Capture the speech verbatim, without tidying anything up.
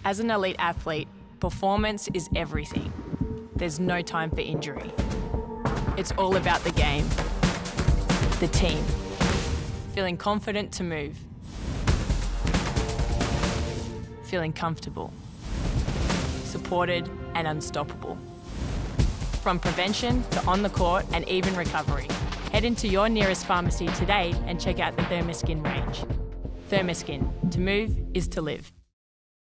As an elite athlete, performance is everything. There's no time for injury. It's all about the game, the team, feeling confident to move, feeling comfortable, supported and unstoppable. From prevention to on the court and even recovery, head into your nearest pharmacy today and check out the Thermoskin range. Thermoskin, to move is to live.